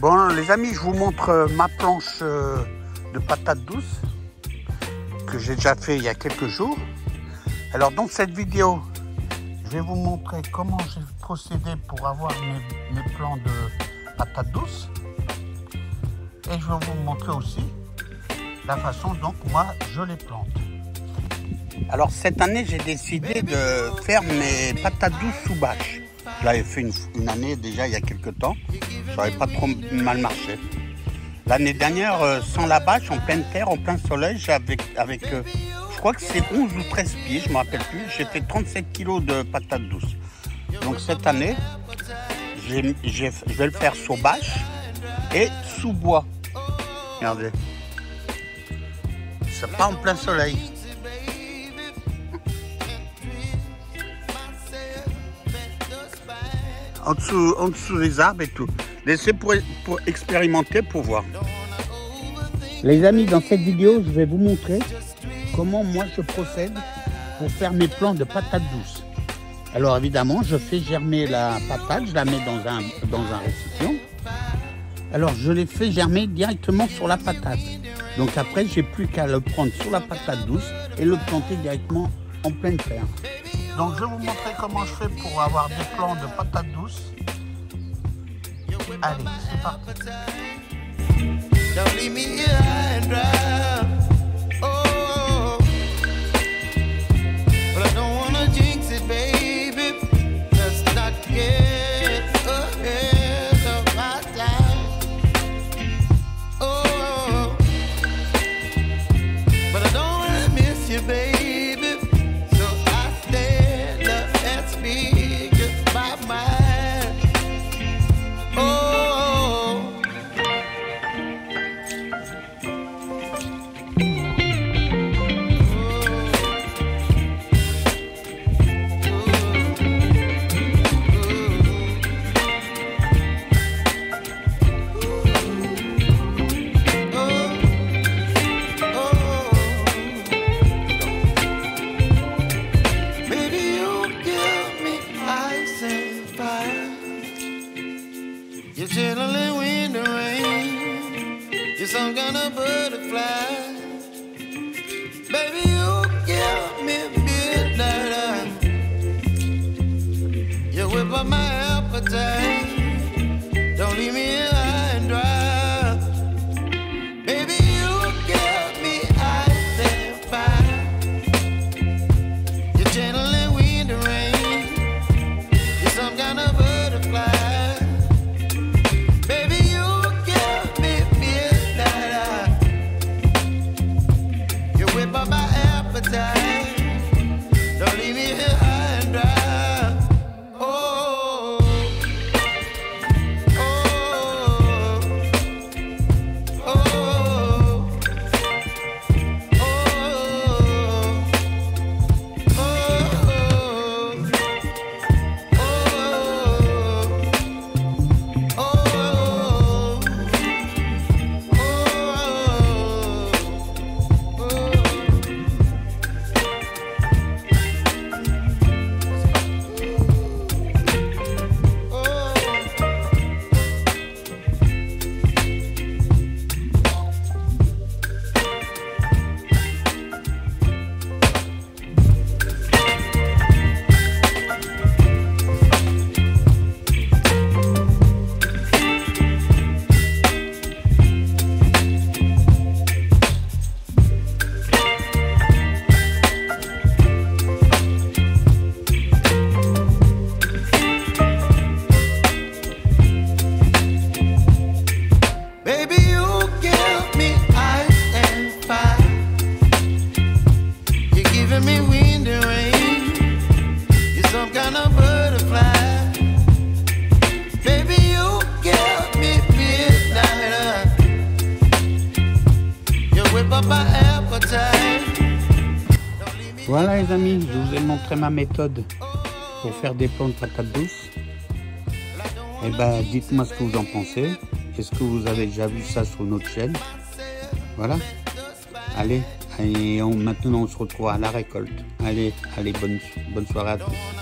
Bon les amis, je vous montre ma planche de patates douces que j'ai déjà fait il y a quelques jours. Alors dans cette vidéo, je vais vous montrer comment j'ai procédé pour avoir mes plants de patates douces. Et je vais vous montrer aussi la façon dont moi je les plante. Alors cette année, j'ai décidé de faire mes patates douces sous bâche. Je l'avais fait une année déjà il y a quelques temps. Ça n'avait pas trop mal marché. L'année dernière, sans la bâche, en pleine terre, en plein soleil, avec je crois que c'est 11 ou 13 pieds, je ne me rappelle plus. J'ai fait 37 kilos de patates douces. Donc cette année, je vais le faire sous bâche et sous bois. Regardez. C'est pas en plein soleil. En dessous des arbres et tout. Laissez pour expérimenter, pour voir. Les amis, dans cette vidéo, je vais vous montrer comment moi je procède pour faire mes plants de patates douces. Alors évidemment, je fais germer la patate, je la mets dans un récipient. Alors je les fais germer directement sur la patate. Donc après, j'ai plus qu'à le prendre sur la patate douce et le planter directement en pleine terre. Donc je vais vous montrer comment je fais pour avoir des plants de patates douces. Allez, c'est parti. Don't leave me here high and dry. Oh, but I don't wanna jinx it, baby. Let's not get ahead of my time. Oh, but I don't wanna miss you, baby. So I stand up and speak just my mind. You're chilling wind and rain. You're some kind of butterfly. Baby, you give me midnight. You whip up my appetite. Don't leave me here high and dry. Baby, you give me ice and fire. You're channeling wind and rain. You're some kind of butterfly. Don't leave me here high and dry. Oh, oh, oh, oh, Voilà les amis, je vous ai montré ma méthode pour faire des plants de patates douces. Et ben dites-moi ce que vous en pensez. Est-ce que vous avez déjà vu ça sur notre chaîne? Voilà. Allez, maintenant on se retrouve à la récolte. Allez, bonne soirée à tous.